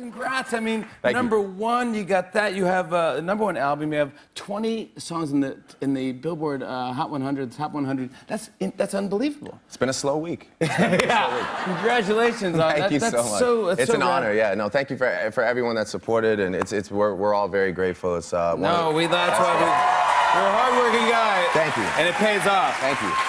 congrats. I mean, Thank number you. one, you got that. You have a number one album. You have 20 songs in the Billboard Hot 100, Top 100. That's unbelievable. It's been a slow week. Yeah. Congratulations on Thank you that's so much. It's so an rad. honor. Yeah. No, thank you for everyone that supported, and we're all very grateful. It's That's why you're a hardworking guy. Thank you. And it pays off. Thank you.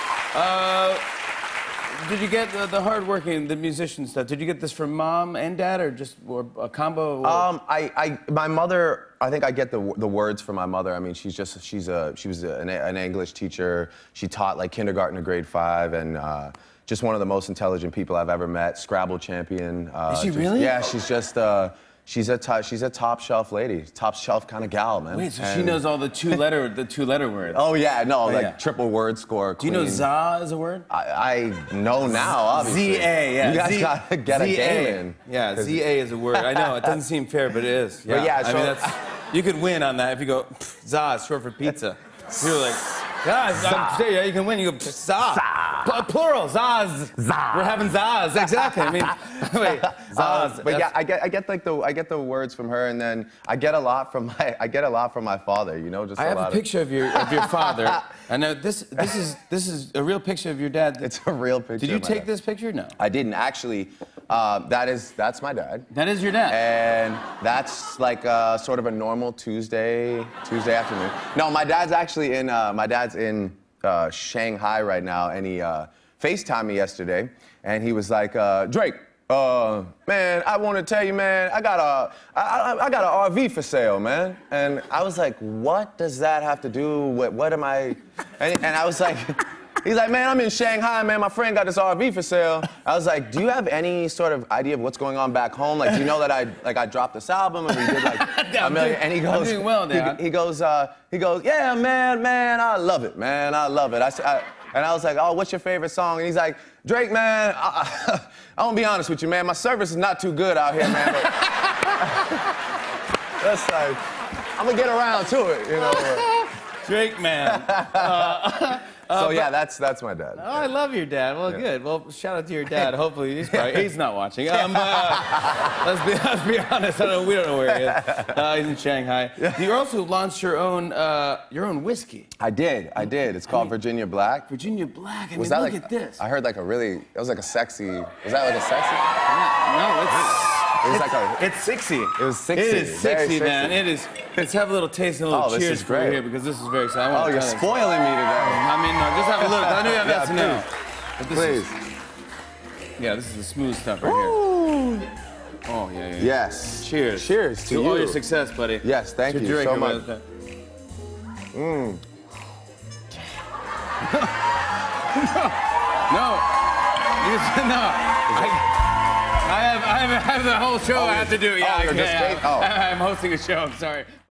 Did you get the hardworking, the musician stuff? Did you get this from mom and dad, or a combo? My mother. I think I get the words from my mother. I mean, she was an English teacher. She taught like kindergarten to grade 5, and just one of the most intelligent people I've ever met. Scrabble champion. Is she really? Yeah, she's just. She's a top shelf lady, top shelf kind of gal, man. Wait, so she knows all the two letter words? Oh yeah, no, like yeah. triple word score. Do you know za is a word? I know now, obviously. Z-A, yeah. You guys gotta get a game in. Yeah, Z-A is a word. I know, it doesn't seem fair, but it is. Yeah, But yeah, I mean, you could win on that if you go, za is short for pizza. You're like, yeah, you can win. You go, za. Plural, zaz. Zaz. We're having zaz. Exactly. I mean, wait, zaz. But yeah, I get the words from her, and then I get a lot from my father. You know, just I have a picture of your father. I know this is a real picture of your dad. It's a real picture. Did you take this picture? No. I didn't actually. That's my dad. That is your dad. And that's like sort of a normal Tuesday afternoon. No, my dad's actually in Shanghai right now, and he FaceTimed me yesterday, and he was like, Drake, man, I want to tell you, man, I got an RV for sale, man. And I was like, what does that have to do with, what am I, and I was like, he's like, man, I'm in Shanghai, man. My friend got this RV for sale. I was like, do you have any sort of idea of what's going on back home? Like, do you know that I dropped this album and we did like a million? And he goes, I'm doing well, Dad. He goes, yeah, man, I love it, man, I love it. And I was like, oh, what's your favorite song? And he's like, Drake, man, I won't be honest with you, man. My service is not too good out here, man. But that's like, I'm gonna get around to it, you know. Drake, man. So yeah, that's my dad. Oh, I love your dad. Well, good. Well, shout out to your dad. Hopefully, he's not watching. Let's be honest. We don't know where he is. He's in Shanghai. You also launched your own whiskey. I did. It's called Virginia Black. Virginia Black. I mean, that look like, at this. I heard like it was like a sexy. Was that like a sexy? No, it's sexy. It was sexy. It is sexy, man. It is. Let's have a little taste and a little cheers for you here, because this is very exciting. Oh, you're spoiling me today. I mean, no, just have a look. I know you have that to know. Please. Yeah, this is the smooth stuff right here. Oh, yeah. Yes. Cheers. Cheers to you. all your success, buddy. Yes, thank you so much. I have the whole show I have to do. Yeah, I'm hosting a show. I'm hosting a show. I'm sorry.